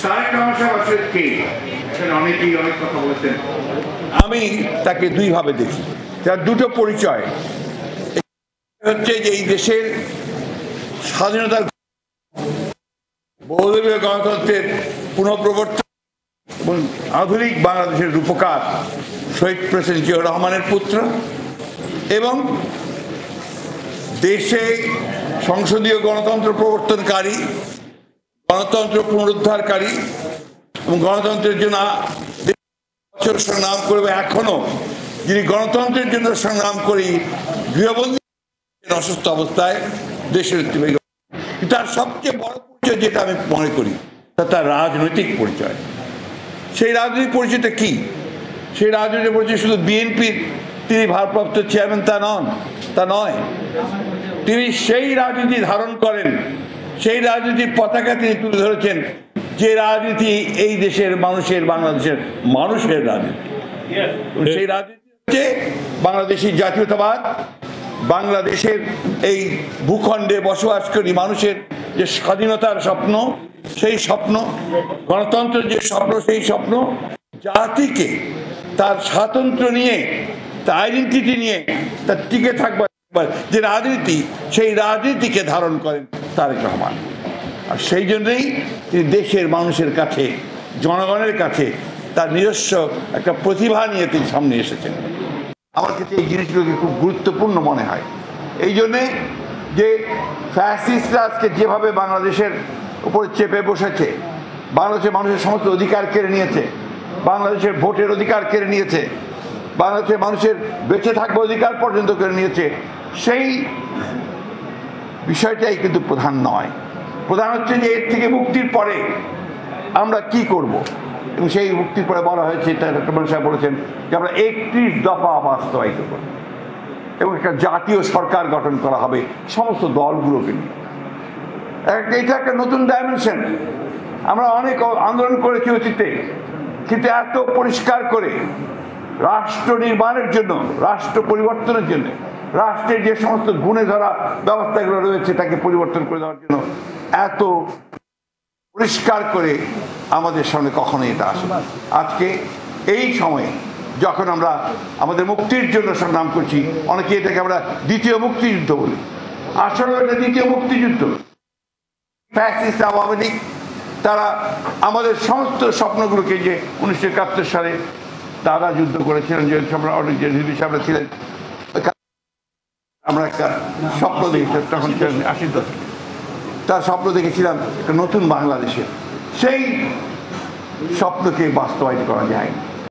আমি তাকে দুইভাবে দেখি, তার দুটো পরিচয় হচ্ছে যে এই দেশের স্বাধীনতার বহুদলীয় গণতন্ত্রের পুনঃপ্রবর্তন এবং আধুনিক বাংলাদেশের রূপকার শহীদ প্রেসিডেন্ট জিয়াউর রহমানের পুত্র, এবং দেশে সংসদীয় গণতন্ত্র প্রবর্তনকারী, গণতন্ত্র পুনরুদ্ধারকারী এবং গণতন্ত্রের জন্য সংগ্রাম করবে, এখনো যিনি গণতন্ত্রের জন্য সংগ্রাম করি গৃহবন্দী অসুস্থ অবস্থায় দেশের তার সবচেয়ে বড় পরিচয় যেটা আমি মনে করি তার রাজনৈতিক পরিচয়। সেই রাজনৈতিক পরিচয়টা কি? সেই রাজনৈতিক পরিচয় শুধু বিএনপির তিনি ভারপ্রাপ্ত চেয়ারম্যান তা নয়, তিনি সেই রাজনীতি ধারণ করেন, সেই রাজনীতির পতাকা তিনি তুলে ধরেছেন যে রাজনীতি এই দেশের মানুষের, বাংলাদেশের মানুষের রাজনীতি। সেই রাজনীতি হচ্ছে বাংলাদেশি জাতীয়তাবাদ, বাংলাদেশের এই ভূখণ্ডে বসবাসকারী মানুষের যে স্বাধীনতার স্বপ্ন, সেই স্বপ্ন, গণতন্ত্রের যে স্বপ্ন, সেই স্বপ্ন, জাতিকে তার স্বাতন্ত্র্য নিয়ে, তার আইডেন্টিটি নিয়ে তার টিকে থাকবার যে রাজনীতি, সেই রাজনীতিকে ধারণ করেন তারেক রহমান। আর সেই জন্যই তিনি দেশের মানুষের কাছে, জনগণের কাছে তার নিজস্ব একটা প্রতিভা নিয়ে তিনি সামনে এসেছেন। আমার কাছে এই জিনিসগুলোকে খুব গুরুত্বপূর্ণ মনে হয়। এই জন্যে যে ফ্যাসিস্টরা আজকে যেভাবে বাংলাদেশের উপরে চেপে বসেছে, বাংলাদেশের মানুষের সমস্ত অধিকার কেড়ে নিয়েছে, বাংলাদেশের ভোটের অধিকার কেড়ে নিয়েছে, বাংলাদেশের মানুষের বেঁচে থাকবার অধিকার পর্যন্ত কেড়ে নিয়েছে, সেই বিষয়টাই কিন্তু প্রধান নয়। প্রধান হচ্ছে যে এর থেকে মুক্তির পরে আমরা কি করব, এবং সেই মুক্তির পরে বলা হয়েছে, ডক্টর সাহেব বলেছেন যে আমরা 31 দফা বাস্তবায়িত করব এবং একটা জাতীয় সরকার গঠন করা হবে সমস্ত দলগুলোকে নিয়ে। এটা একটা নতুন ডাইমেনশন। আমরা অনেক আন্দোলন করেছি অতীতে, কিন্তু এত পরিষ্কার করে রাষ্ট্র নির্মাণের জন্য, রাষ্ট্র পরিবর্তনের জন্য, রাষ্ট্রের যে সমস্ত গুণে ধরা ব্যবস্থাগুলো রয়েছে তাকে পরিবর্তন করে দেওয়ার জন্য এত পরিষ্কার করে আমাদের সামনে কখনোই এটা আসে। আজকে এই সময়ে যখন আমরা আমাদের মুক্তির জন্য সংগ্রাম করছি, অনেকে এটাকে আমরা দ্বিতীয় মুক্তিযুদ্ধ বলি, আসলে এটা দ্বিতীয় মুক্তিযুদ্ধ। ফ্যাসিস্ট আওয়ামী লীগ তারা আমাদের সমস্ত স্বপ্নগুলোকে, যে 1971 সালে দাদা যুদ্ধ করেছিলেন, যে সামনে ছিলেন, আমরা একটা স্বপ্ন দেখেছিলাম, তখন ছিলেন 80 দশকে, তার স্বপ্ন দেখেছিলাম একটা নতুন বাংলাদেশের। সেই স্বপ্নকে বাস্তবায়িত করা যায়।